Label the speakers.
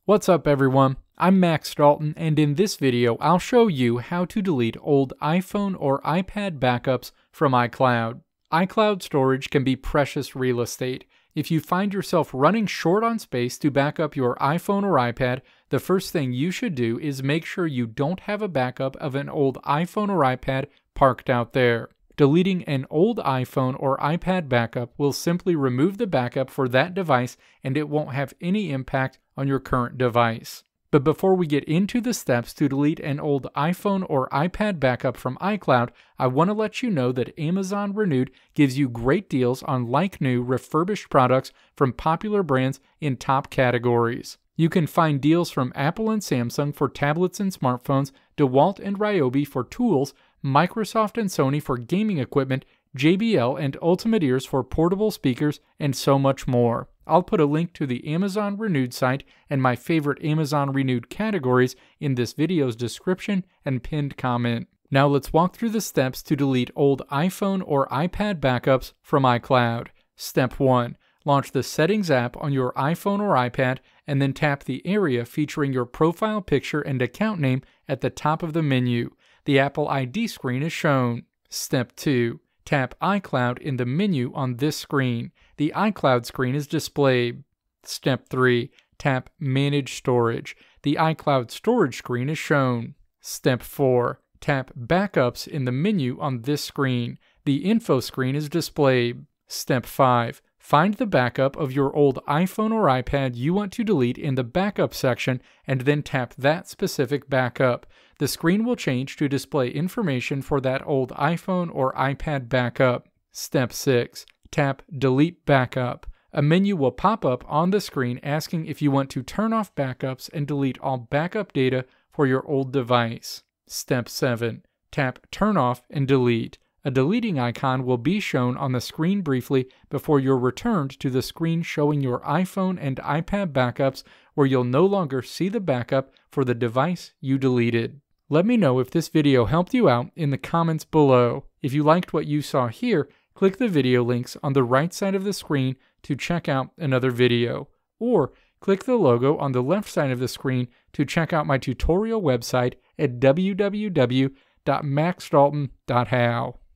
Speaker 1: What's up everyone, I'm Max Dalton, and in this video I'll show you how to delete old iPhone or iPad backups from iCloud. iCloud storage can be precious real estate. If you find yourself running short on space to back up your iPhone or iPad, the first thing you should do is make sure you don't have a backup of an old iPhone or iPad parked out there. Deleting an old iPhone or iPad backup will simply remove the backup for that device and it won't have any impact on your current device. But before we get into the steps to delete an old iPhone or iPad backup from iCloud, I want to let you know that Amazon Renewed gives you great deals on like-new refurbished products from popular brands in top categories. You can find deals from Apple and Samsung for tablets and smartphones, DeWalt and Ryobi for tools, Microsoft and Sony for gaming equipment, JBL and Ultimate Ears for portable speakers, and so much more. I'll put a link to the Amazon Renewed site and my favorite Amazon Renewed categories in this video's description and pinned comment. Now let's walk through the steps to delete old iPhone or iPad backups from iCloud. Step 1. Launch the Settings app on your iPhone or iPad and then tap the area featuring your profile picture and account name at the top of the menu. The Apple ID screen is shown. Step 2. Tap iCloud in the menu on this screen. The iCloud screen is displayed. Step 3. Tap Manage Storage. The iCloud storage screen is shown. Step 4. Tap Backups in the menu on this screen. The info screen is displayed. Step 5. Find the backup of your old iPhone or iPad you want to delete in the Backup section and then tap that specific backup. The screen will change to display information for that old iPhone or iPad backup. Step 6. Tap Delete Backup. A menu will pop up on the screen asking if you want to turn off backups and delete all backup data for your old device. Step 7. Tap Turn Off and Delete. A deleting icon will be shown on the screen briefly before you're returned to the screen showing your iPhone and iPad backups, where you'll no longer see the backup for the device you deleted. Let me know if this video helped you out in the comments below. If you liked what you saw here, click the video links on the right side of the screen to check out another video, or click the logo on the left side of the screen to check out my tutorial website at www.maxdalton.how.